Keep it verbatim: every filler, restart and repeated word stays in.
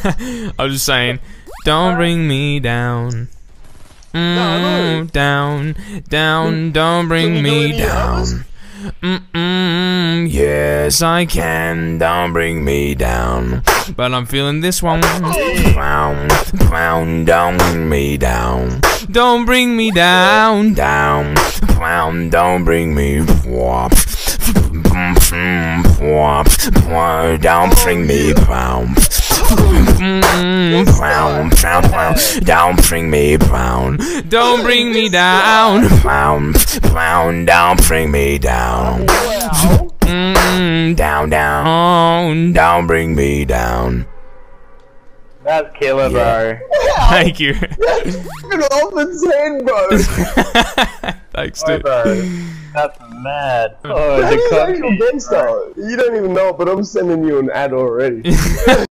I was just saying, don't bring me down. Mm, down, down, don't bring me down. Mm-mm, yes, I can, don't bring me down. But I'm feeling this one. Brown, brown, don't bring me down. Don't bring me down, down. Brown, don't bring me whop. Don't bring me brown. Brown, brown, brown. Don't bring me brown. Don't bring me down. Brown, brown, don't bring me down. Mm, down, down, don't bring me down. That's killer, yeah. bro. Thank you. That's fucking off insane, bro. Thanks, Oh, dude. bro. That's mad. Oh, How the do you know cock- you're gangster? You don't even know it, but I'm sending you an ad already.